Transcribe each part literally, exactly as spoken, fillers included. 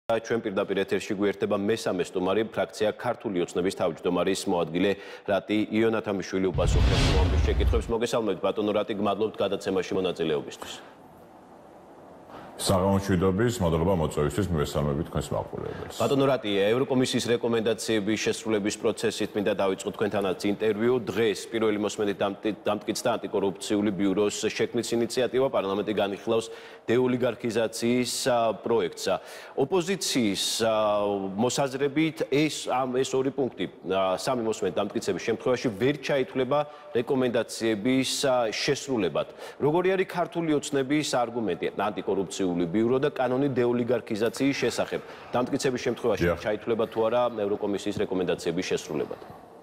ჩვენ პირდაპირ ეთერში გვერდება მესამე სტუმარი, ფრაქცია ქართული ოცნების თავმჯდომარის მოადგილე რატი იონათამიშვილი უპასუხებს მომდის შეკითხვებს. მოგესალმებით ბატონო რატი, გმადლობთ გადაცემაში მონაწილეობისთვის. საღამოშვიდობის მადლობა მოწვევისთვის, მივესალმებით თქვენს მაყურებელს. ბატონო რატი, ევროკომისიის რეკომენდაციების შესრულების პროცესით მინდა დავიწყოთ თქვენთანაც ინტერვიუ. დღეს პირველი მოსმენით დამტკიცდა ანტიკორუფციული ბიუროს შექმნის ინიციატივა, პარლამენტი განიხილავს დეოლიგარქიზაციის პროექტს. ოპოზიციის მოსაზრებით ეს ამ ეს ორი პუნქტი სამი მოსმენით დამტკიცების შემთხვევაში ვერ ჩაითვლება რეკომენდაციების შესრულებად. როგორი არის ქართული ოცნების არგუმენტი ანტიკორუფციული ბიურო და კანონი დეოლიგარქიზაციის შესახებ? დამტკიცების შემთხვევაში ჩაითვლება თუ არა ევროკომისიის რეკომენდაციების შესრულებად?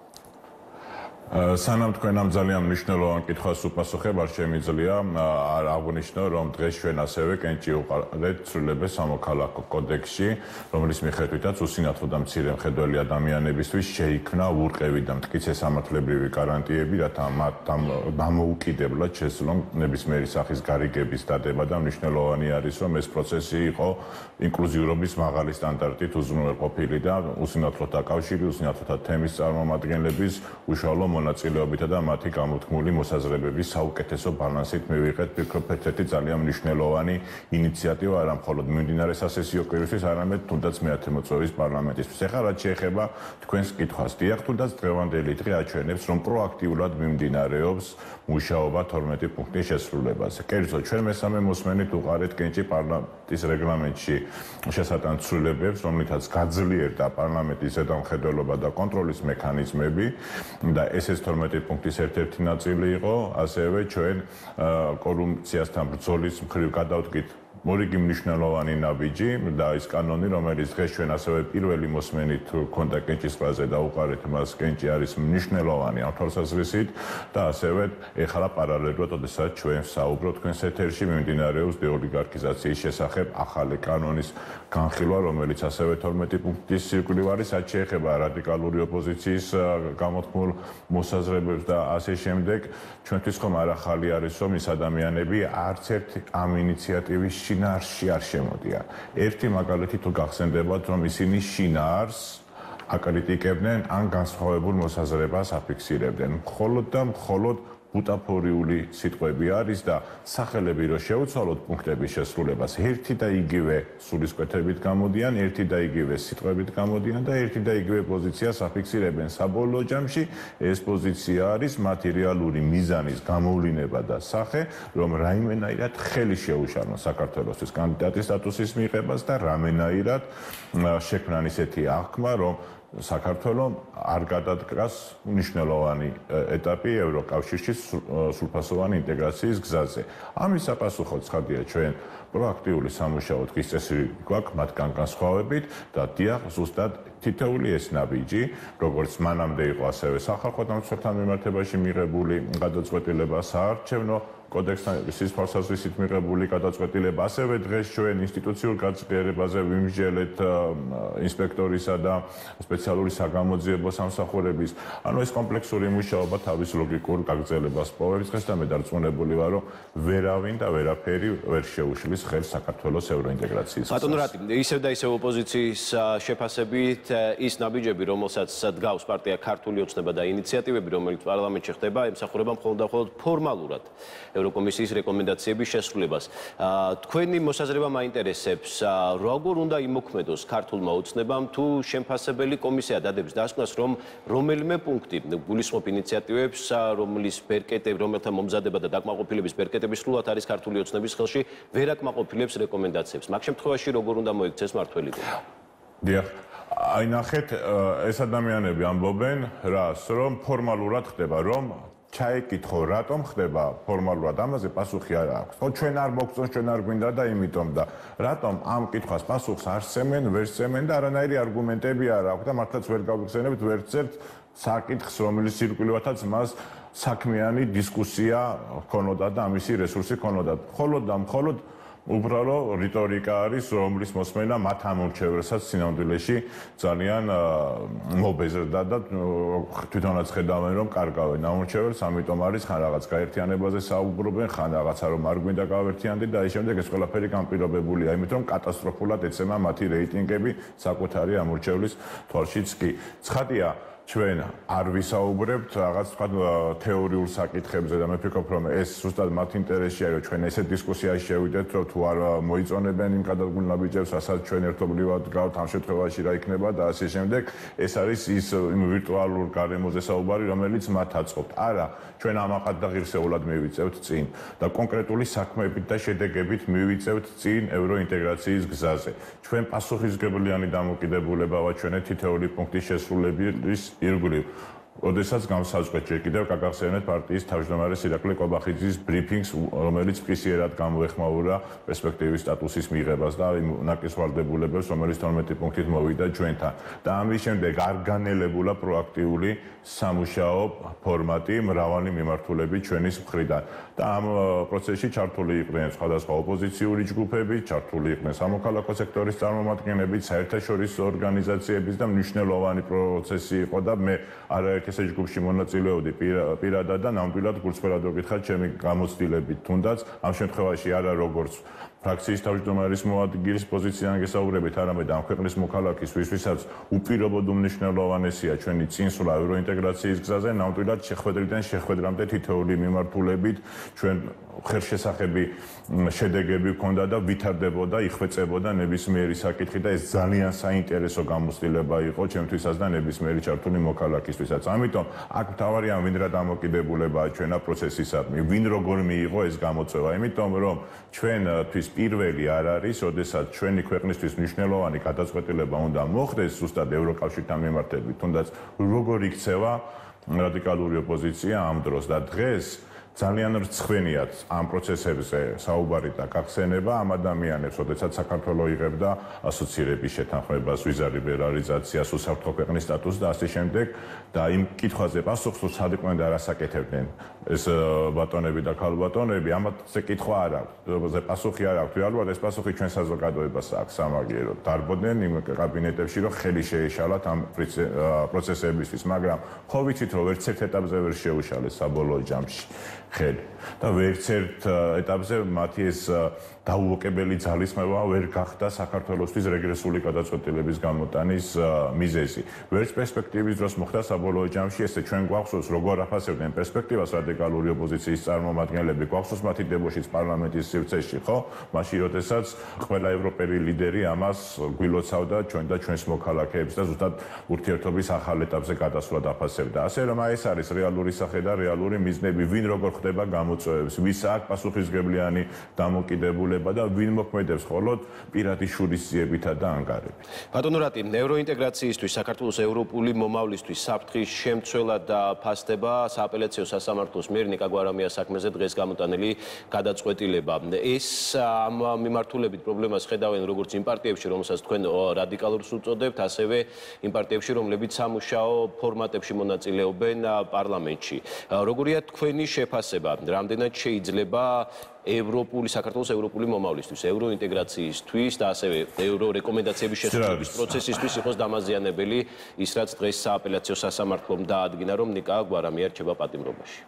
სანამ თქვენ ამ ძალიან მნიშვნელოვან კითხვას უპასუხებ, არ შემიძლია არ აღვნიშნო, რომ დღეს ჩვენ ასევე კენჭი უყარეთ ცვლილებებს სამოქალაქო კოდექსში, რომლის მიხედვითაც უსინათლო და მცირე მხედველი ადამიანებისთვის შეიქმნა ურყევი და მტკიცე სამართლებრივი გარანტიები, რათა მათ დამოუკიდებლად შესძლონ ნებისმიერი სახის გარიგების დადება და მნიშვნელოვანი არის, რომ ეს პროცესი იყო ინკლუზიურობის მაღალი სტანდარტით უზრუნველყოფილი და უსინათლოთა კავშირი, უსინათლოთა თემის წარმომადგენლების უშუალო მონაწილეობითა და მათი გამოთქმული მოსაზრებების საუკეთესო ბალანსით მივიღეთ, ვფიქრობ, ერთ-ერთი ძალიან მნიშვნელოვანი ინიციატივა არა მხოლოდ მიმდინარე სასესიო კვირისთვის, არამედ თუნდაც მეათე მოწვევის პარლამენტისთვის. ეხლა რაც შეეხება თქვენს კითხვას, დიახ, თუნდაც დღევანდელი დღე აჩვენებს, რომ პროაქტიულად მიმდინარეობს მუშაობა თორმეტი პუნქტის შესრულებაზე. კერძოდ, ჩვენ მესამე მოსმენით უყარეთ კენჭი პარლამენტის რეგლამენტში შესატან ცვლილებებს, რომლითაც გაძლიერდა პარლამენტის ზედამხედველობა და კონტროლის მექანიზმები და ეს ეს თორმეტი პუნქტის ერთ-ერთი ნაწილი იყო, ასევე ჩვენ კორუფციასთან ბრძოლის მხრივ გადავდგით მორიგი მნიშვნელოვანი ნაბიჯი და ის კანონი, რომელიც დღეს ჩვენ ასევე პირველი მოსმენით ქონდა კენჭის ყრაზე და უყარეთ მას, კენჭი არის მნიშვნელოვანი ამ თვალსაზრისით და ასევე ეხლა პარალელურად, ოდესაც ჩვენ საუბრობთ თქვენს ეთერში, მიმდინარეობს დეოლიგარქიზაციის შესახებ ახალი კანონის განხილვა, რომელიც ასევე თორმეტი პუნქტის ირგვლივ არის, რაც შეეხება რადიკალური ოპოზიციის გამოთქმულ მოსაზრებებს და ასე შემდეგ. ჩვენთვის ხომ არ ახალი არის, რომ ის ადამიანები არც ერთ ამ ინიციატივის შინაარსში არ შემოდიან. ერთი მაგალითი თუ გახსენდებათ, რომ ისინი შინაარსს აკრიტიკებდნენ ან განსხვავებულ მოსაზრებას აფიქსირებდნენ. მხოლოდ და მხოლოდ ბუტაფორიული სიტყვები არის და სახელები რო შეუცვალოთ პუნქტების შესრულებას, ერთი და იგივე სულისკვეთებით გამოდიან, ერთი და იგივე სიტყვებით გამოდიან და ერთი და იგივე პოზიციას აფიქსირებენ. საბოლოო ჯამში ეს პოზიცია არის მათი რეალური მიზანის გამოვლინება და სახე, რომ რაიმენაირად ხელი შეუშალონ საქართველოსთვის კანდიდატის სტატუსის მიღებას და რამენაირად შექმნან ისეთი აღქმა, რომ საქართველოს არ გადადგას მნიშვნელოვანი ეტაპი ევროკავშირში სრულფასოვანი ინტეგრაციის გზაზე. ამის საპასუხოდ ცხადია, ჩვენ პროაქტიული სამუშაო დღის წესი გვაქვს მათგან განსხვავებით და დიახ, ზუსტად თითოეული ეს ნაბიჯი, როგორც მანამდე იყო, ასევე სახალხო დამცველთა მიმართებაში მიღებული გადაწყვეტილება, საარჩევნო კოდექსთან თვალსაზრისით მიღებული გადაწყვეტილება, ასევე დღეს ჩვენ ინსტიტუციურ გაძლიერებაზე ვიმსჯელეთ ინსპექტორისა და სპეციალური საგამოძიებო სამსახურების. ანუ ეს კომპლექსური მუშაობა თავის ლოგიკურ გაგრძელებას პოვებს დღეს და მე დარწმუნებული ვარ, რომ ვერავინ და ვერაფერი ვერ შეუშლის ხელს საქართველოს ევროინტეგრაციის. ბატონო რატი, ისევ და ისევ ოპოზიციის შეფასებით ის ნაბიჯები, რომელსაც დგავს პარტია ქართული ოცნება და ინიციატივები, რომელიც პარლამენტში ხდება, ემსახურება მხოლოდ და მხოლოდ ფორმალურად ევროკომისიის რეკომენდაციების შესრულებას. თქვენი მოსაზრება მაინტერესებს, როგორ უნდა იმოქმედოს ქართულმა ოცნებამ თუ შემფასებელი კომისია დადებს დასკვნას, რომ რომელიმე პუნქტი გულისხმობ ინიციატივებს, რომლის ბერკეტები, რომელთა მომზადება და დაკმაყოფილების ბერკეტები სრულად არის ქართული ოცნების ხელში, ვერ აკმაყოფილებს რეკომენდაციებს. მაგ შემთხვევაში როგორ უნდა მოიქცეს მართველი? დიახ, აი ნახეთ, ეს ადამიანები ამბობენ რას, რომ ფორმალურად ხდება, რომ ჩაიკითხო, რატომ ხდება ფორმალურად, ამაზე პასუხი არ აქვს. ხო, ჩვენ არ მოგწონს, ჩვენ არ გვინდა და იმიტომ და რატომ ამ კითხვას პასუხს არ სცემენ, ვერ სცემენ და არანაირი არგუმენტები არ აქვს და მართლაც ვერ გავიხსენებთ ვერცერთ საკითხს, რომელიც ირგვლივათაც მას საქმიანი დისკუსია ჰქონოდა და ამისი რესურსი ჰქონოდა. მხოლოდ და მხოლოდ უბრალო რიტორიკა არის, რომლის მოსმენა მათ ამორჩევრსაც სინამდვილეში ძალიან მობეზრდა და თვითონაც ხედავენ, რომ კარგავენ ამორჩევრს, ამიტომ არის ხან რაღაც გაერთიანებაზე საუბრობენ, ხან რაღაცა რომ არ გვინდა გავერთიანდით და აი შემდეგ ეს ყველაფერი განპირობებულია იმით, რომ კატასტროფულად ეცემა მათი რეიტინგები საკუთარი ამორჩევლის თვალშიც კი. ცხადია, ჩვენ არ ვისაუბრებთ რაღაც თქვა თეორიულ საკითხებზე და მე ვფიქრობ, რომ ეს ზუსტად მათ ინტერესია, რომ ჩვენ ესეთ დისკუსიაში შევიდეთ, რომ თუ არ მოიწონებენ იმ გადადგმულ ნაბიჯებს, რასაც ჩვენ ერთობლივად გავთ ამ შემთხვევაში რა იქნება და ასე შემდეგ. ეს არის ის იმ ვირტუალურ გარემოზე საუბარი, რომელიც მათ აწყობთ. არა, ჩვენ ამაყად და ღირსეულად მივიწევთ წინ და კონკრეტული საქმეებით და შედეგებით მივიწევთ წინ ევროინტეგრაციის გზაზე. ჩვენ პასუხისმგებლიანი დამოკიდებულება ვაჩვენეთ თითოეული პუნქტის შესრულების ირგვლივ. Ოდესაც გამოსაწყოთ ჯერ კიდევ გაგახსენეთ პარტიის თავმჯდომარის ირაკლი კობახიძის ბრიფინგს, რომელიც ფსიერად გამოეხმაურა პერსპექტივის სტატუსის მიღებას და იმ ნაკისვალდებულებებს, რომელიც თორმეტი პუნქტით მოვიდა ჩვენთან. და ამის შემდეგ არ განელებულა პროაქტიული სამუშაო ფორმატი მრავალი მიმართულებით ჩვენის მხრიდან. და ამ პროცესში ჩართული იყვნენ სხვადასხვა ოპოზიციური ჯგუფები, ჩართული იყვნენ სამოქალაქო სექტორის წარმომადგენლები, საერთაშორისო ორგანიზაციების და მნიშვნელოვანი პროცესი იყო და მე არაერთი ესე ჯგუფში მონაწილეობდი პირადად და ნამდვილად გულწრფელად ვკითხავ ჩემი გამოცდილებით, თუნდაც ამ შემთხვევაში არა როგორც ფრაქციის თავმჯდომარის მოადგილის პოზიციიდან გესაუბრებით, არამედ ამ ქვეყნის მოქალაქის, ვისაც უპირობოდ უმნიშვნელოვანესია ჩვენი წინსვლა ევროინტეგრაციის გზაზე, ნამდვილად შეხვედრიდან შეხვედრამდე თითოეული მიმართულებით ჩვენ ხერხშესახები შედეგები ჰქონდა და ვითარდებოდა, იხვეწებოდა ნებისმიერი საკითხი და ეს ძალიან საინტერესო გამოცდილება იყო ჩემთვისაც და ნებისმიერი ჩართული მოქალაქისთვისაც. ამიტომ აქ მთავარია ვინ რა დამოკიდებულებაა ჩვენა პროცესისადმი, ვინ როგორ მიიღო ეს გამოწვევა, იმიტომ რომ ჩვენთვის პირველი არ არის, როდესაც ჩვენი ქვეყნისთვის მნიშვნელოვანი გადაწყვეტილება უნდა მოხდეს ზუსტად ევროკავშირთან მიმართებით, თუნდაც როგორ იქცევა რადიკალური ოპოზიცია ამ დროს და დღეს ძალიან რცხვენიათ ამ პროცესებზე საუბარი და გახსენება ამ ადამიანებს, როდესაც საქართველო იღებდა ასოცირების შეთანხმებას, ვიზა ლიბერალიზაციას, უსაფრთხო ქვეყნის სტატუსს და ასე შემდეგ და იმ კითხვაზე პასუხს თუ სად იყვნენ და რას აკეთებდნენ ეს ბატონები და ქალბატონები, ამაზე კითხვა არ აქვს, ამაზე პასუხი არ აქვს. რეალურად ეს პასუხი ჩვენ საზოგადოებას აქვს სამაგიეროდ. დარბოდნენ იმ კაბინეტებში, რომ ხელი შეეშალათ ამ პროცესებისთვის, მაგრამ ხო ვიცით, რომ ერთ ერთ ეტაპზე ვერ შეუშალეს საბოლოო ჯამში. ხელი და ვერც ერთ ეტაპზე მათი ეს დაუოკებელი ძალისხმევა ვერ გახდა საქართველოსთვის რეგრესული გადაწყვეტილების გამოტანის მიზეზი. ვერც პერსპექტივის დროს მოხდა საბოლოო ჯამში ესე ჩვენ გვახსოვს როგორ აფასებდნენ პერსპექტივას რადიკალური ოპოზიციის წარმომადგენლები, გვახსოვს მათი დებოშიც პარლამენტის სივრცეში, ხო? მაშინ როდესაც ყველა ევროპელი ლიდერი ამას გვილოცავდა ჩვენ და ჩვენს მოქალაქეებს და ზუსტად ურთიერთობის ახალ ეტაპზე გადასვლად აფასებდა. ასე რომ ეს არის რეალური სახე და რეალური მიზნები, ვინ როგორ ხდება გამოწვევებს, ვის აქვს პასუხისმგებლიანი დამოკიდებულება და ვინ მოქმედებს მხოლოდ პირადი შურისძიებითა და ანგარებით. ბატონო რატი, ევროინტეგრაციისთვის, საქართველოს ევროპული მომავლისთვის საფრთხის შემცველა და ფასდება სააპელაციო სასამართლოს მიერ ნიკა გვარამიას საქმეზე დღეს გამოტანილი გადაწყვეტილება. ეს ამ მიმართულებით პრობლემას ხედავენ როგორც იმ პარტიებში, რომელსაც თქვენ რადიკალურს უწოდებთ, ასევე იმ პარტიებში, რომლებიც სამუშაო ფორმატებში მონაწილეობენ პარლამენტში. როგორია თქვენი შეფასება, რამდენად შეიძლება ევროპული საქართველოს ევროპული მომავლისთვის, ევროინტეგრაციისთვის და ასევე ევრო რეკომენდაციების შესრულების პროცესისთვის იყოს დამაზიანებელი ის, რაც დღეს სააპელაციო სასამართლომ დაადგინა, რომ ნიკა გვარამია რჩება პატიმრობაში.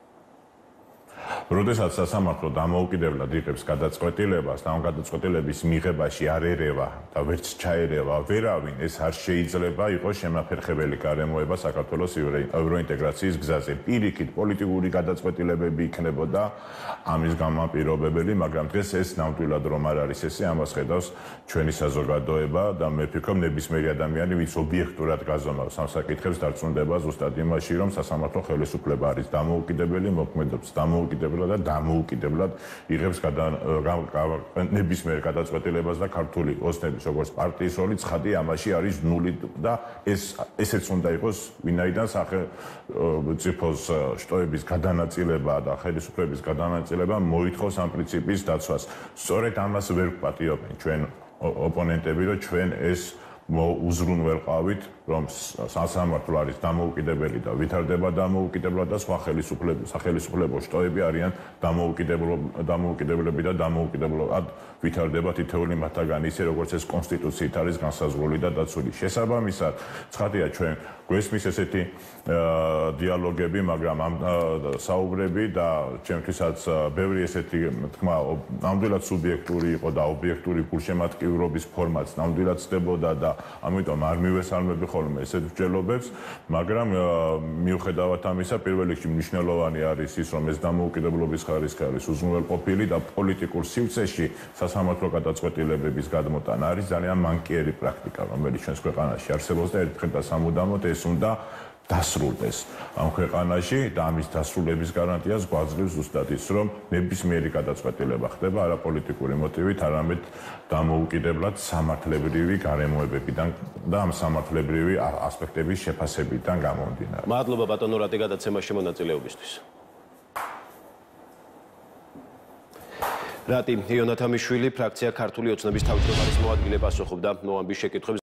როდესაც სასამართლო დამოუკიდებლად იღებს გადაწყვეტილებას და ამ გადაწყვეტილების მიღებაში არ ერევა და ვერც ჩაერევა ვერავინ, ეს არ შეიძლება იყოს შემაფერხებელი გარემოება საქართველოს ევროინტეგრაციის გზაზე. პირიქით პოლიტიკური გადაწყვეტილებები იქნებოდა ამის გამაპირობებელი, მაგრამ დღეს ეს ნამდვილად რომ არ არის ესე, ამას ხედავს ჩვენი საზოგადოება და მე ვფიქრობ ნებისმიერი ადამიანი, ვინც ობიექტურად გაზომავს ამ საკითხებს, დარწმუნდება ზუსტად იმაში, რომ სასამართლო ხელისუფლება არის დამოუკიდებელი, მოქმედებს დამოუკიდებლად და დამოუკიდებლად იღებს ნებისმიერ გადაწყვეტილებას და ქართული ოცნების როგორც პარტიის როლი ცხადი ამაში არის ნული და ეს ესეც უნდა იყოს ვინაიდან სახელმწიფოს შტოების გადანაწილება და ხელისუფლების გადანაწილება მოითხოვს ამ პრინციპის დაცვას. სწორედ ამას ვერ ვპატიობენ ჩვენ ოპონენტები, რომ ჩვენ ეს უზრუნველყავით, რომ სასამართლო არის დამოუკიდებელი და ვითარდება დამოუკიდებლად და სხვა ხელისუფლების სახელმწიფო შტოები არიან დამოუკიდებლები და დამოუკიდებლად ვითარდება თითოეული მათგანი ისე როგორც ეს კონსტიტუციით არის განსაზღვრული და დაცული. შესაბამისად, ცხადია ჩვენ გვესმის ესეთი დიალოგები, მაგრამ ამ საუბრები და ჩემთვისაც ბევრი ესეთი თქმა ნამდვილად სუბიექტური იყო და ობიექტური გულშემატკივრობის ფორმაც ნამდვილად ცდებოდა და ამიტომ არ მივესალმები ხოლმე ესეთ მსჯელობებს, მაგრამ მიუხედავად ამისა, პირველ რიგში მნიშვნელოვანი არის ის, რომ ეს დამოუკიდებლობის ხარისხი არის უზრუნველყოფილი და პოლიტიკურ სივრცეში სასამართლო გადაწყვეტილებების გადმოტანა არის ძალიან მანკიერი პრაქტიკა, რომელიც ჩვენს ქვეყანაში არსებობს და ერთხელ და სამუდამოდ ეს უნდა დასრულდეს ამ ქვეყანაში და ამის დასრულების გარანტიას გვაძლევს ზუსტად ის, რომ ნებისმიერი გადაწყვეტილება ხდება არა პოლიტიკური მოტივით, არამედ დამოუკიდებლად სამართლებრივი გარემოებებიდან და ამ სამართლებრივი ასპექტების შეფასებიდან გამომდინარე. მადლობა ბატონო რატი გადაცემაში მონაწილეობისთვის. რატი იონათამიშვილი ფრაქცია ქართული ოცნების თავმჯდომარის მოადგილე პასუხობდა ნოამბის შეკითხვებს.